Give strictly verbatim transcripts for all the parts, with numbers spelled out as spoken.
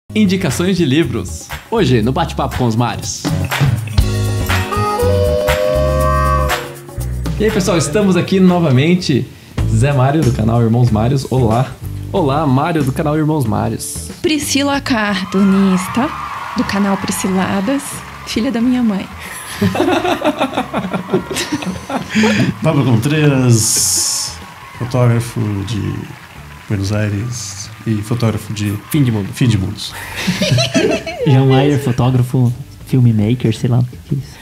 Indicações de livros. Hoje, no Bate-Papo com os Mários. E aí, pessoal, estamos aqui novamente. Zé Mário, do canal Irmãos Mários. Olá. Olá, Mário, do canal Irmãos Mários. Priscila Cartunista, do canal Prisciladas, filha da minha mãe. Pablo Contreras, fotógrafo de Buenos Aires e fotógrafo de Fim de mundo. Fim de mundos. João Maier, fotógrafo, filmmaker, sei lá.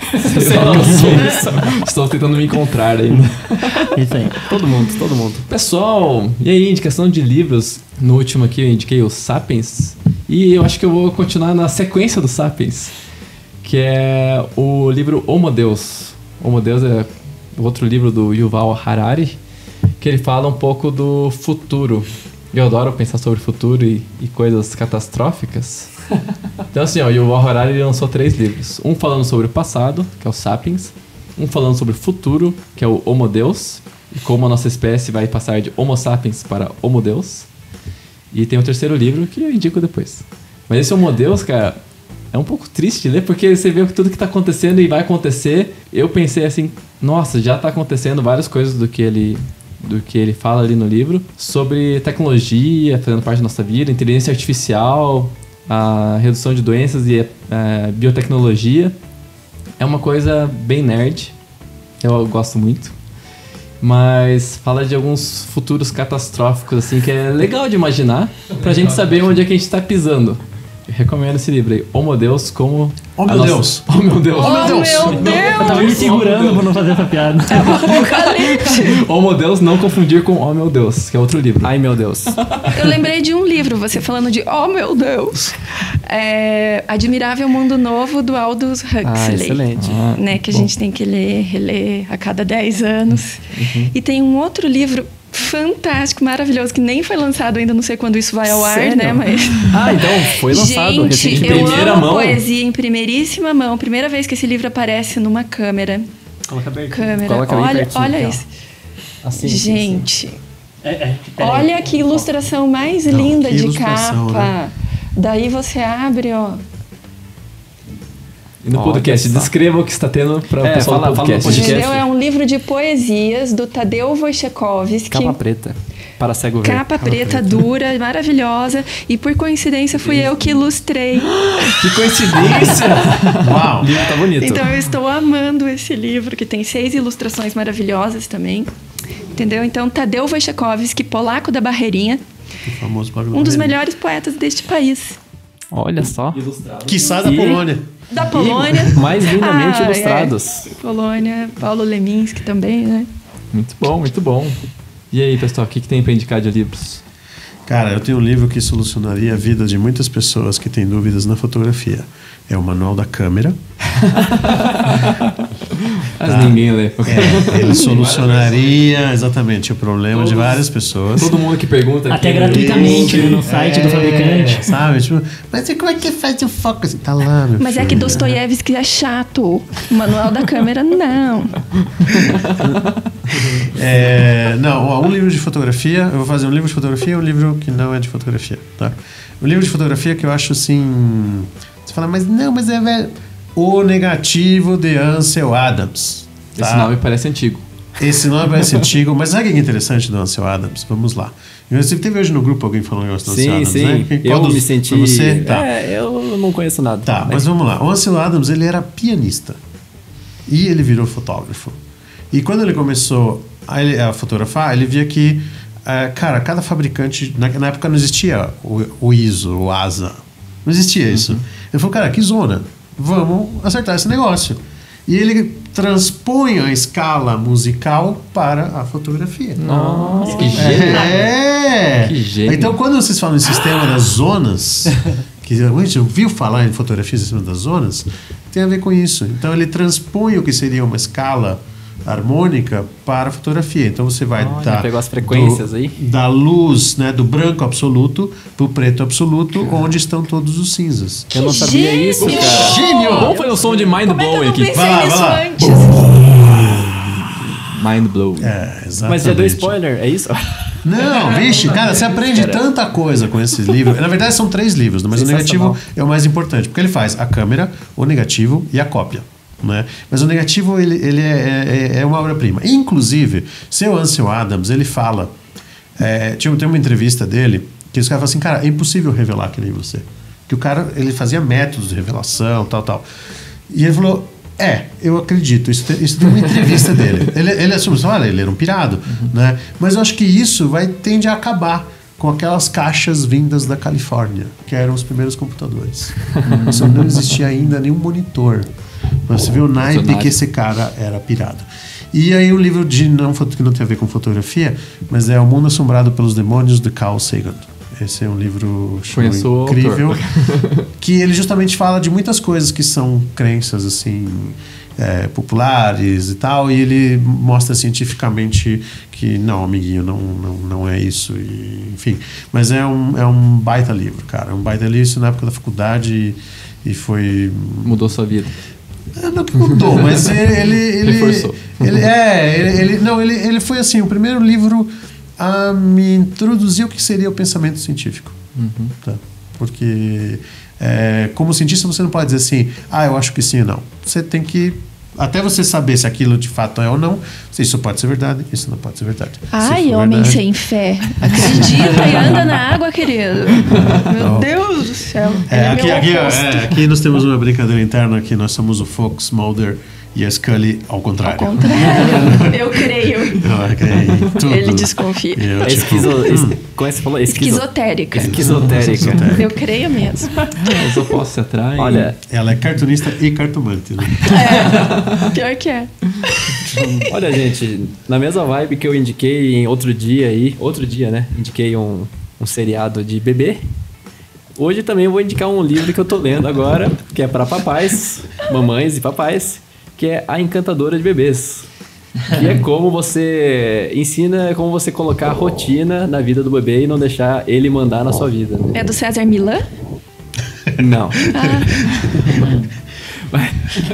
Estou tentando me encontrar ainda. Isso aí. Todo mundo, todo mundo. Pessoal, e aí, indicação de livros. No último aqui eu indiquei o Sapiens. E eu acho que eu vou continuar na sequência do Sapiens, que é o livro Homo Deus. Homo Deus é outro livro do Yuval Harari, que ele fala um pouco do futuro. Eu adoro pensar sobre o futuro e, e coisas catastróficas. Então assim, ó, o Yuval Harari ele lançou três livros. Um falando sobre o passado, que é o Sapiens. Um falando sobre o futuro, que é o Homo Deus. E como a nossa espécie vai passar de Homo Sapiens para Homo Deus. E tem o terceiro livro, que eu indico depois. Mas esse Homo Deus, cara, é um pouco triste de ler, porque você vê tudo que tá acontecendo e vai acontecer. Eu pensei assim, nossa, já tá acontecendo várias coisas do que ele... do que ele fala ali no livro, sobre tecnologia, fazendo parte da nossa vida, inteligência artificial, a redução de doenças e a biotecnologia. É uma coisa bem nerd, eu gosto muito, mas fala de alguns futuros catastróficos, assim, que é legal de imaginar, pra gente saber onde é que a gente tá pisando. Eu recomendo esse livro aí, Homo Deus, como... Oh meu nossa... Deus! Oh meu Deus! Oh meu Deus! Eu tava me segurando pra não fazer essa piada. É um apocalipse. Homo Deus, não confundir com Oh meu Deus, que é outro livro. Ai, meu Deus. Eu lembrei de um livro, você falando de oh meu Deus. É Admirável Mundo Novo, do Aldous Huxley. Ah, excelente. Ah, Né, que bom. a gente tem que ler, reler a cada dez anos. Uhum. E tem um outro livro fantástico, maravilhoso, que nem foi lançado ainda, não sei quando isso vai ao ar, Sério? né? Mas... Ah, então foi lançado Gente, recentemente. eu primeira amo mão. poesia em primeiríssima mão. Primeira vez que esse livro aparece numa câmera. Coloca aberto. Câmera. Coloca bem olha pertinho, olha aqui, ó. isso. Assim, Gente, É, é, peraí. olha que ilustração mais Não, linda que de ilustração, capa. né? Daí você abre, ó. E no Olha podcast, só. descreva o que está tendo para o É, pessoal fala- do fala no podcast. podcast. Entendeu? É um livro de poesias do Tadeu Wojciechowski. Capa preta. Para cego ver. Capa preta, dura, maravilhosa. E por coincidência fui eu que ilustrei. Que coincidência! Uau! O livro tá bonito. Então eu estou amando esse livro, que tem seis ilustrações maravilhosas também. Entendeu? Então, Tadeu Wojciechowski, polaco da Barreirinha, O famoso Pablo um dos Contreras. melhores poetas deste país. Olha só. Quiçá da E- Polônia. Da Polônia. Mais lindamente Ah, é. ilustrados. Polônia, Paulo Leminski também, né? Muito bom, muito bom. E aí, pessoal, o que, que tem para indicar de livros? Cara, eu tenho um livro que solucionaria a vida de muitas pessoas que têm dúvidas na fotografia. É o Manual da Câmera. Mas Tá. ninguém lê. É, ele solucionaria exatamente o problema de várias pessoas. Todo mundo que pergunta... Até aqui, gratuitamente né, no site do fabricante. Sabe? Tipo, mas como é que faz o foco? Assim, tá lá, meu Mas é filho. que Dostoiévski é chato. O Manual da Câmera, não. É, não, ó, um livro de fotografia. Eu vou fazer um livro de fotografia e um livro que não é de fotografia, tá? Um livro de fotografia que eu acho assim... Você fala, mas não, mas é... velho. O Negativo de Ansel Adams. Tá? Esse nome parece antigo. Esse nome parece antigo, mas sabe o que é interessante do Ansel Adams? Vamos lá. Você teve hoje no grupo alguém falando um negócio do Ansel Sim, Adams, sim. né? Qual Eu dos- me senti... Foi você? Tá. É, eu não conheço nada. Tá, mas vamos lá. O Ansel Adams, ele era pianista. E ele virou fotógrafo. E quando ele começou a, ele- a fotografar, ele via que, eh, cara, cada fabricante... Na, na época não existia o, o I S O, o A S A. Não existia isso. Ele falou, cara, que zona. Vamos acertar esse negócio. E ele transpõe a escala musical para a fotografia. Nossa, que gênio. É! Que gênio. Então, quando vocês falam em sistema das zonas, que a gente ouviu falar em fotografia em sistema das zonas, tem a ver com isso. Então, ele transpõe o que seria uma escala harmônica para a fotografia. Então, você vai Olha, dar pegou as frequências do- aí. da luz, né, do branco absoluto para o preto absoluto, onde estão todos os cinzas. Eu não sabia gênio! isso, cara. Gênio! Vamos fazer um som de mind Como é que eu blowing não aqui. pensei Vai lá, nisso vai lá. antes? Mind blow. É, exatamente. Mas já deu spoiler, é isso? Não, vixe, cara, você aprende tanta coisa com esses livros. Na verdade, são três livros, mas o negativo é o mais importante, porque ele faz a câmera, o negativo e a cópia. Né? Mas o negativo ele, ele é, é, é uma obra-prima. Inclusive, seu Ansel Adams, ele fala. É, tinha, tem uma entrevista dele que os caras falam assim: cara, é impossível revelar que nem você. Que o cara ele fazia métodos de revelação, tal, tal. E ele falou: é, eu acredito. Isso tem, isso tem uma entrevista dele. Ele, ele assume, olha, ele era um pirado, uhum. né? Mas eu acho que isso vai tende a acabar com aquelas caixas vindas da Califórnia, que eram os primeiros computadores. Só não existia ainda nenhum monitor. Mas você vê o naipe que esse cara era pirado. E aí o livro de não, que não tem a ver com fotografia, mas é O Mundo Assombrado pelos Demônios, de Carl Sagan. Esse é um livro incrível, que ele justamente fala de muitas coisas que são crenças assim é, populares e tal, e ele mostra cientificamente que não, amiguinho, não, não, não é isso, e, enfim. Mas é um, é um baita livro, cara, um baita livro, isso na época da faculdade e, e foi... Mudou sua vida. Não que mudou, mas ele... ele, ele Reforçou. Ele, é, ele, ele, não, ele, ele foi assim, o primeiro livro a me introduzir o que seria o pensamento científico. Uhum. Tá? Porque é, como cientista você não pode dizer assim, ah, eu acho que sim ou não. Você tem que, até você saber se aquilo de fato é ou não, se isso pode ser verdade, isso não pode ser verdade. Ai, homem verdade... sem fé. Acredita e anda na água, querido. Meu não. Deus do céu. É, é aqui, aqui, é, aqui nós temos uma brincadeira interna que nós somos o Fox, Mulder e a Scully ao contrário. Ao contrário. Eu creio. Eu creio. Tudo. Ele desconfia. Eu, é tipo, esquizo... hum. Como é que você falou? Esquizo... Esquizotérica. Esquizotérica. Esquizotérica. Eu creio mesmo. Mas eu posso se atrair. Olha, ela é cartunista e cartomante, né? É, pior que é. Olha, gente, na mesma vibe que eu indiquei em outro dia aí, outro dia, né? Indiquei um, um seriado de bebê. Hoje também eu vou indicar um livro que eu tô lendo agora, que é para papais, mamães e papais, que é A Encantadora de Bebês. Que é como você ensina como você colocar rotina na vida do bebê e não deixar ele mandar na sua vida. Né? É do César Millan? Não. Ah.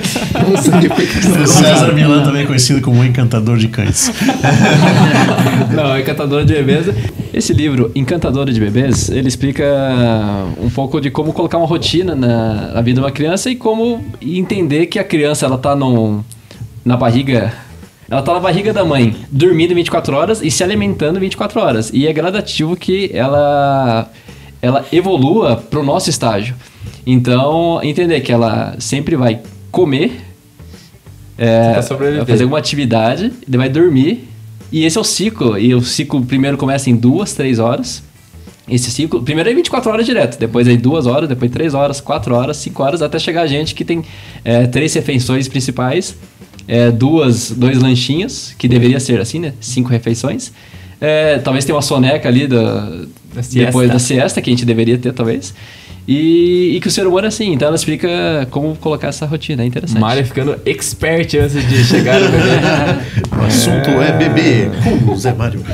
O César Millan também é conhecido como o Encantador de Cães. Não, Encantadora de Bebês. Esse livro, Encantadora de Bebês, ele explica um pouco de como colocar uma rotina na, na vida de uma criança e como entender que a criança ela tá num, na barriga... Ela tá na barriga da mãe, dormindo vinte e quatro horas e se alimentando vinte e quatro horas. E é gradativo que ela, ela evolua pro nosso estágio. Então, entender que ela sempre vai comer, é, vai fazer alguma atividade, vai dormir. E esse é o ciclo. E o ciclo primeiro começa em duas, três horas. Esse ciclo, primeiro é vinte e quatro horas direto, depois é duas horas, depois três horas, quatro horas, cinco horas, até chegar a gente que tem é, três refeições principais. É, duas, dois lanchinhos, que deveria ser assim, né? Cinco refeições. É, talvez tenha uma soneca ali da, da depois da siesta, que a gente deveria ter, talvez. E, e que o ser humano é assim, então ela explica como colocar essa rotina, é interessante. Mário ficando expert antes de chegar no bebê. O assunto é, é bebê, com o Zé Mário.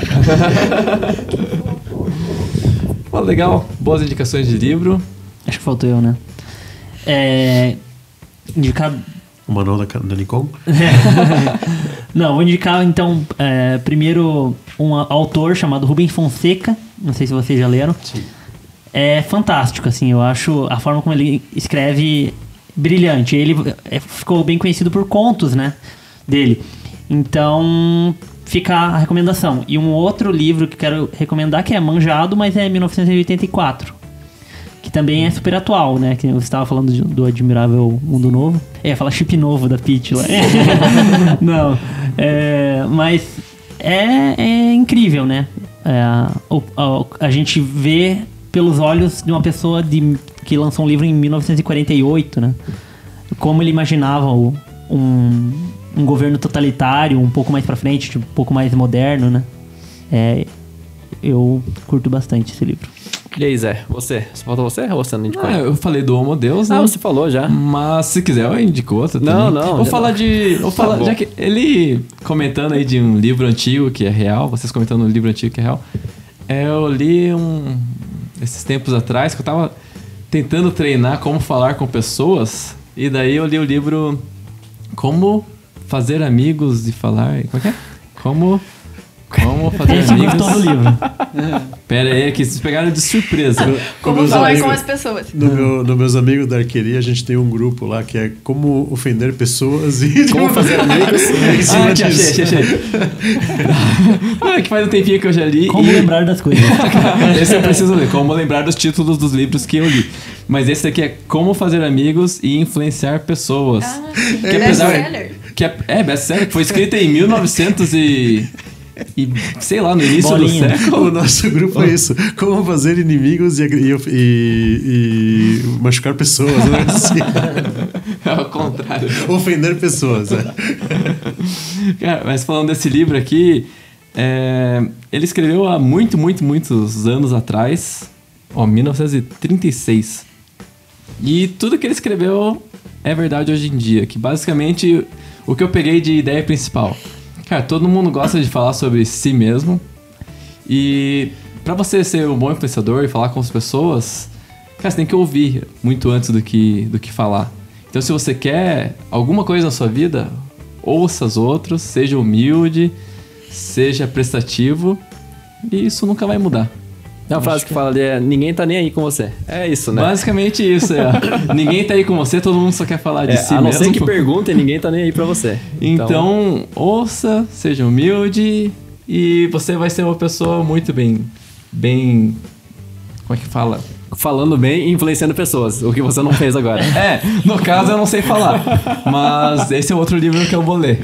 Bom, legal, boas indicações de livro. Acho que faltou eu, né? É, indicar... O manual da, da Nikon? Não, vou indicar então é, primeiro um autor chamado Rubens Fonseca. Não sei se vocês já leram. Sim. É fantástico, assim, eu acho a forma como ele escreve brilhante. Ele é, ficou bem conhecido por contos, né, dele. Então fica a recomendação. E um outro livro que quero recomendar, que é manjado, mas é mil novecentos e oitenta e quatro. Que também é super atual, né? Que você estava falando de, do Admirável Mundo Novo. É, fala chip novo da Peach lá. Não. É, mas é, é incrível, né? É, a, a, a gente vê pelos olhos de uma pessoa de, que lançou um livro em mil novecentos e quarenta e oito, né? Como ele imaginava o, um, um governo totalitário um pouco mais pra frente, tipo, um pouco mais moderno, né? É, eu curto bastante esse livro. E aí, Zé? Você? Só falta você ou você não indicou? Ah, eu falei do Homo Deus, né? Ah, você falou já. Mas se quiser eu indico outro também. Não, não. Vou falar não. de... Vou falar, tá já que ele comentando aí de um livro antigo que é real, vocês comentando um livro antigo que é real, é, eu li um... esses tempos atrás que eu tava tentando treinar como falar com pessoas e daí eu li o livro Como Fazer Amigos e Falar... Como é que é? Como... Como fazer Esse amigos... gostou do livro. Pera aí, que vocês pegaram de surpresa. Como meus falar amigos- com as pessoas. No meu, no meus amigos da arqueria, a gente tem um grupo lá que é como ofender pessoas e Como fazer amigos. em cima Ah, achei, disso. achei, achei. Não, é que faz um tempinho que eu já li. Como e... lembrar das coisas. Esse eu preciso ler, como lembrar dos títulos dos livros que eu li. Mas esse aqui é Como Fazer Amigos e Influenciar Pessoas. Ah, que apesar... best-seller. Que é, é best-seller, que foi escrito em mil e novecentos e... E, sei lá, no início Bolinha. do século. O nosso grupo é isso. Como fazer inimigos e, e, e- e machucar pessoas. Né? Assim. É o contrário. Ofender pessoas. É. Cara, mas falando desse livro aqui, é, ele escreveu há muito, muito, muitos anos atrás, ó, mil novecentos e trinta e seis. E tudo que ele escreveu é verdade hoje em dia, que basicamente o que eu peguei de ideia principal. Cara, todo mundo gosta de falar sobre si mesmo. E pra você ser um bom influenciador e falar com as pessoas, cara, você tem que ouvir muito antes do que, do que falar. Então, se você quer alguma coisa na sua vida, ouça os outros, seja humilde, seja prestativo, e isso nunca vai mudar. Tem uma frase que fala ali, é, ninguém tá nem aí com você. É isso, né? Basicamente isso, é. Ninguém tá aí com você, todo mundo só quer falar de É, si a não mesmo. ser que perguntem, ninguém tá nem aí pra você. Então, ouça, seja humilde e você vai ser uma pessoa muito bem... Bem... Como é que fala? falando bem e influenciando pessoas, o que você não fez agora. É, no caso eu não sei falar, mas esse é outro livro que eu vou ler.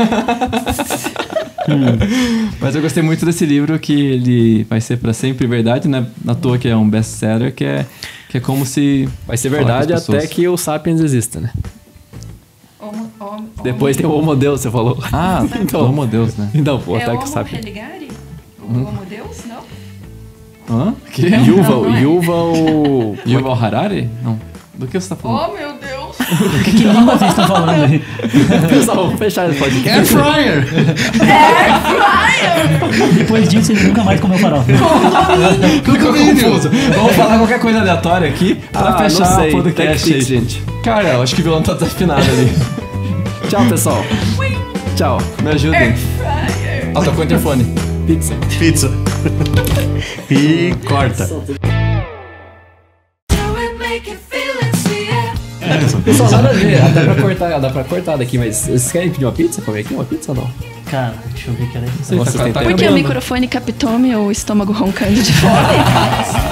hum. Mas eu gostei muito desse livro, que ele vai ser pra sempre verdade, né? Na toa que é um best-seller, que é, que é como se... Vai ser falar com verdade as pessoas. até que o Sapiens exista, né? Homo, homo, Depois tem o Homo Deus, você falou. Ah, Então. então, Homo Deus, né? Então, pô, é até que o Homo Sapiens. religare? O Homo Deus? Não? Hã? Que? Yuval, Não, não é. Yuval... Yuval Harari? Não. Do que você tá falando? Oh, meu Deus! Que, que língua vocês estão falando aí? Pessoal, vamos fechar esse podcast. Air fryer! Depois disso, ele nunca mais comeu farofa. Ficou confuso. Vamos falar qualquer coisa aleatória aqui pra Ah, fechar não sei. o podcast aí. TechPix, gente. Cara, eu acho que o violão tá desafinado ali. Tchau, pessoal. Tchau. Me ajudem. Ah, tocou o interfone. Pizza. Pizza. E corta. Pessoal, nada a ver. Dá pra cortar, dá pra cortar daqui, mas vocês querem pedir uma pizza? Comer aqui uma pizza ou não? Cara, deixa eu ver que era isso. Sei, Nossa, tá- tem tá tempo. Porque o acabando. microfone captou meu estômago roncando de fome.